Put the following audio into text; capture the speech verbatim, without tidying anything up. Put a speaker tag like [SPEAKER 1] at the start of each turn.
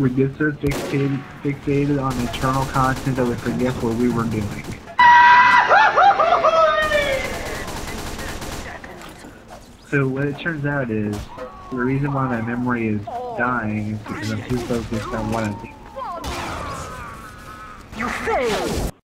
[SPEAKER 1] We get so fixated, fixated on eternal content that we forget what we were doing. So what it turns out is, the reason why my memory is dying is because I'm too focused on what I'm thinking.
[SPEAKER 2] You failed!